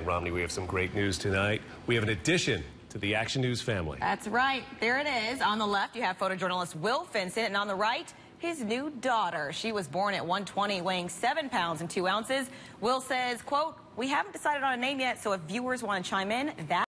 Romney, we have some great news tonight. We have an addition to the Action News family. That's right. There it is. On the left, you have photojournalist Will Finson, and on the right, his new daughter. She was born at 120, weighing 7 pounds and 2 ounces. Will says, quote, "We haven't decided on a name yet, so if viewers want to chime in, that